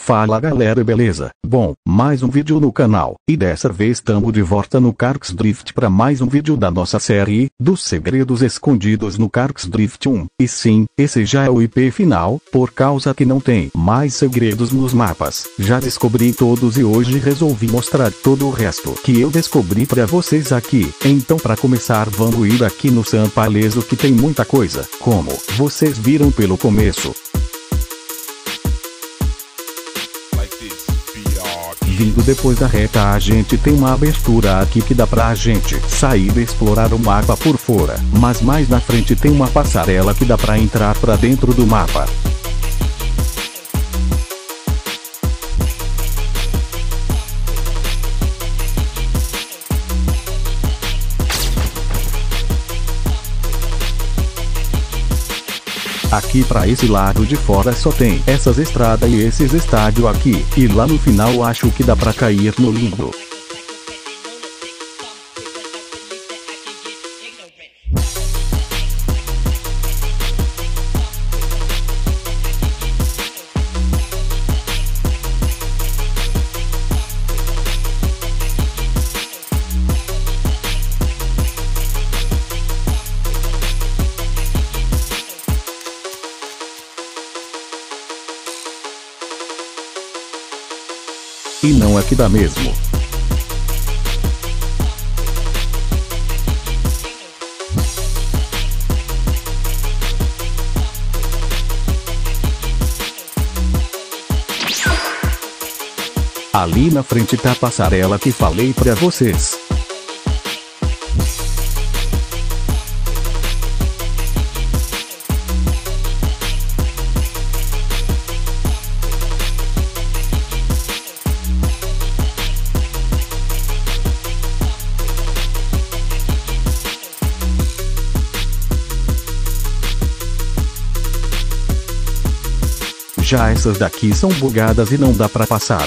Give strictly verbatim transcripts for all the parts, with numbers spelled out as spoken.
Fala galera, beleza? Bom, mais um vídeo no canal, e dessa vez estamos de volta no Carx Drift para mais um vídeo da nossa série, dos segredos escondidos no Carx Drift um, e sim, esse já é o I P final, por causa que não tem mais segredos nos mapas, já descobri todos e hoje resolvi mostrar todo o resto que eu descobri para vocês aqui, então para começar vamos ir aqui no Sampaleso que tem muita coisa, como vocês viram pelo começo. Vindo depois da reta a gente tem uma abertura aqui que dá pra gente sair e explorar o mapa por fora, mas mais na frente tem uma passarela que dá pra entrar pra dentro do mapa. Aqui pra esse lado de fora só tem essas estradas e esses estádios aqui, e lá no final acho que dá pra cair no limbo. E não aqui dá mesmo. Ali na frente tá a passarela que falei pra vocês. Já essas daqui são bugadas e não dá pra passar.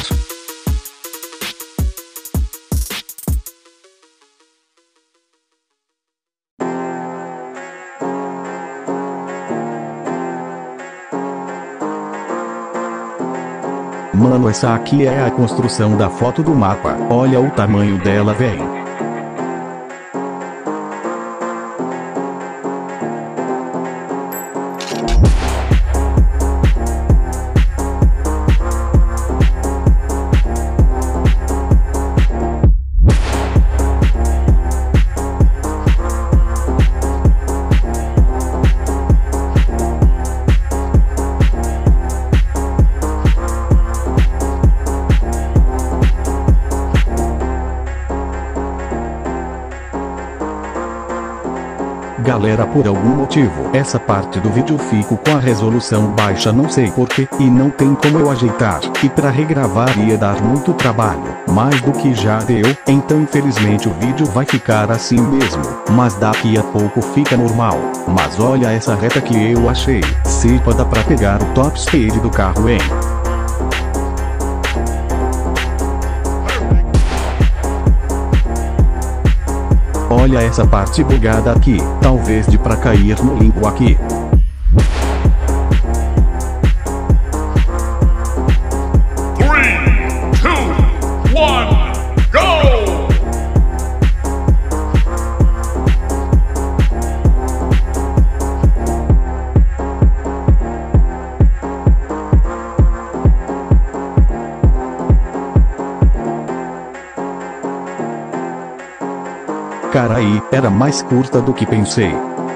Mano, essa aqui é a construção da foto do mapa. Olha o tamanho dela, velho. Galera, por algum motivo essa parte do vídeo fico com a resolução baixa, não sei porquê, e não tem como eu ajeitar, e pra regravar ia dar muito trabalho, mais do que já deu, então infelizmente o vídeo vai ficar assim mesmo, mas daqui a pouco fica normal. Mas olha essa reta que eu achei, se dá pra pegar o top speed do carro, hein? Olha essa parte bugada aqui, talvez de pra cair no limbo aqui. três, dois, um, go! Cara, aí, era mais curta do que pensei.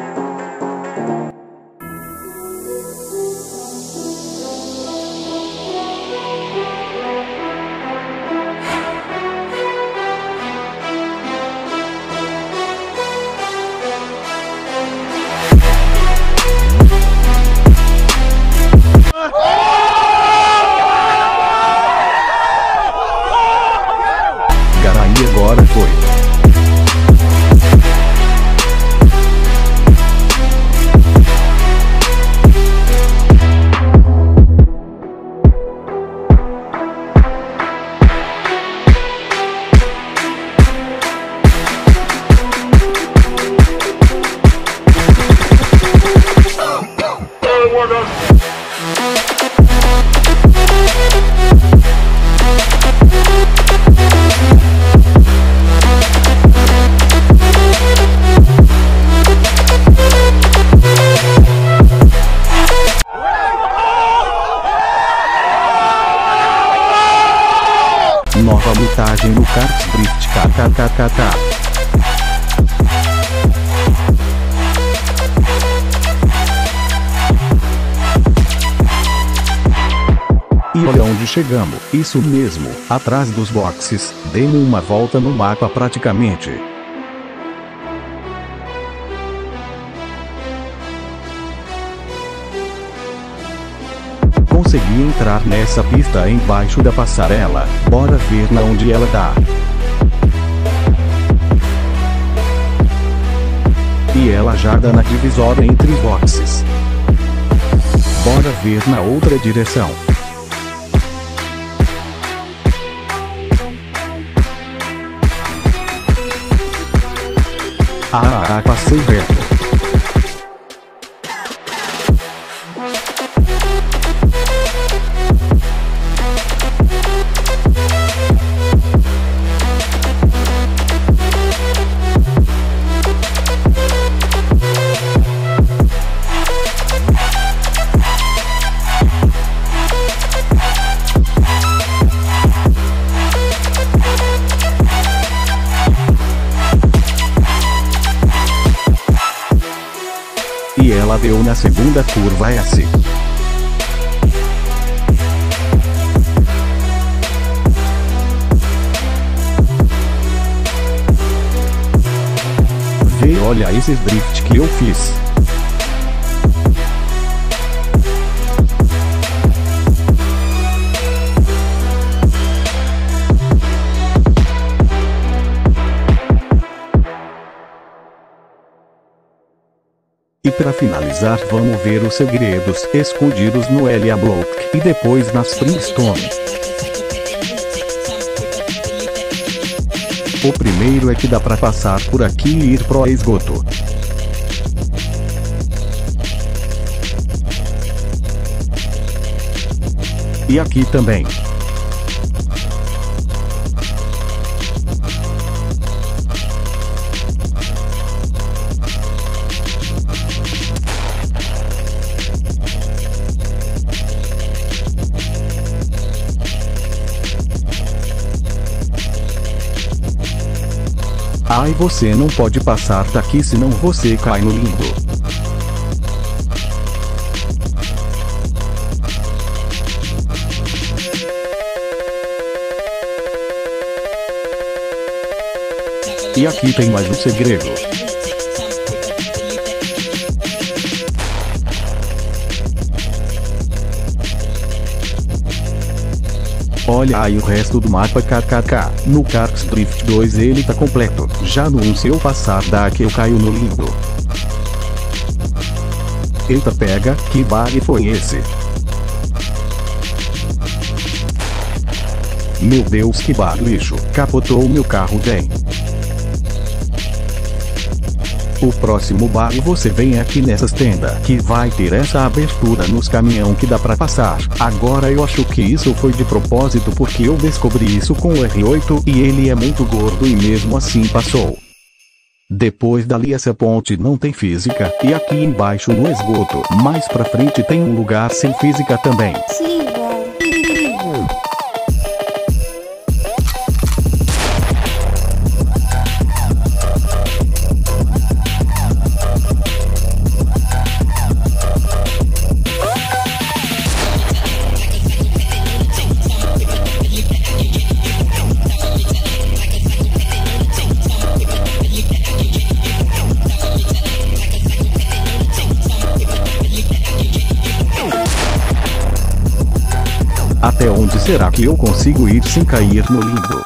Cara, aí agora foi. What a nova lutagem no Karks Drift kkkk. E olha onde chegamos, isso mesmo, atrás dos boxes, demos uma volta no mapa praticamente. Consegui entrar nessa pista embaixo da passarela, bora ver na onde ela dá. E ela já dá na divisória entre os boxes. Bora ver na outra direção. Ah, passei reto. E ela deu na segunda curva S. Vê, olha esses drift que eu fiz. E para finalizar vamos ver os segredos escondidos no Elia Block e depois na Springstone. O primeiro é que dá para passar por aqui e ir pro esgoto. E aqui também. Ai, você não pode passar daqui senão você cai no limbo. E aqui tem mais um segredo. Olha aí o resto do mapa kkk. No Karks Drift dois ele tá completo. Já no um se eu passar daqui eu caio no limbo. Eita pega, que bug foi esse? Meu Deus, que bug lixo, capotou meu carro bem. O próximo bug você vem aqui nessas tendas que vai ter essa abertura nos caminhão que dá pra passar. Agora eu acho que isso foi de propósito porque eu descobri isso com o R oito e ele é muito gordo e mesmo assim passou. Depois dali essa ponte não tem física e aqui embaixo no esgoto mais pra frente tem um lugar sem física também. Sim. Até onde será que eu consigo ir sem cair no limbo?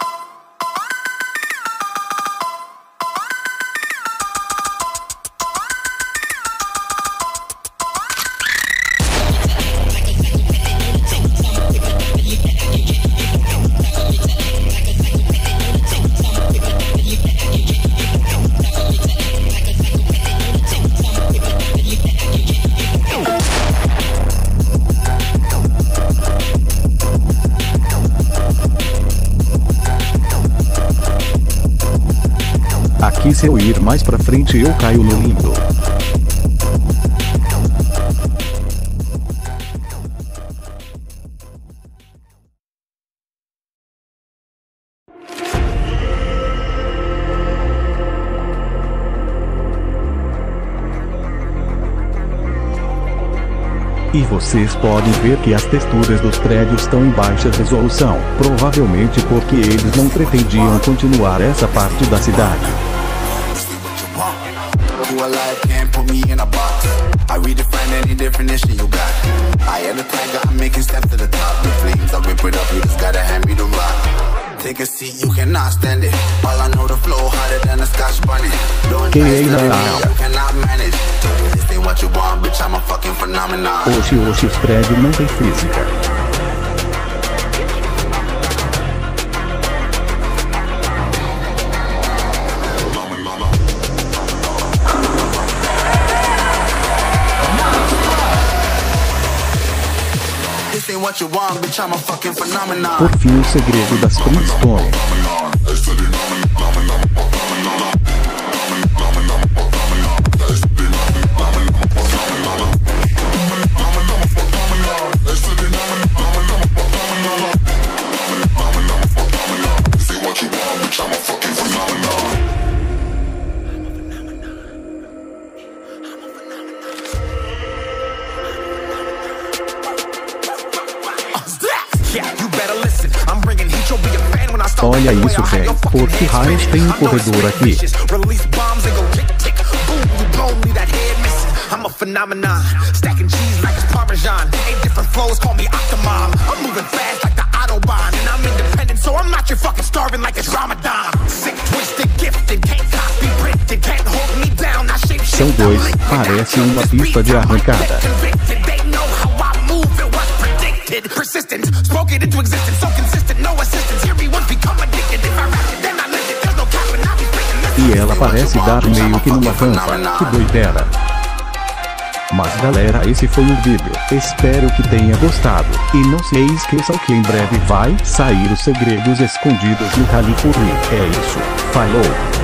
Aqui se eu ir mais pra frente eu caio no limbo. E vocês podem ver que as texturas dos prédios estão em baixa resolução, provavelmente porque eles não pretendiam continuar essa parte da cidade. Oxi, oxi, os prédios não tem física. Por fim, o segredo das Flintstones. Olha isso, velho. Por que raios tem um corredor aqui? São dois, parece uma pista de arrancada. E ela parece dar meio que numa rampa, que doideira. Mas galera, esse foi o vídeo, espero que tenha gostado, e não se esqueçam que em breve vai sair os segredos escondidos no California. É isso, falou!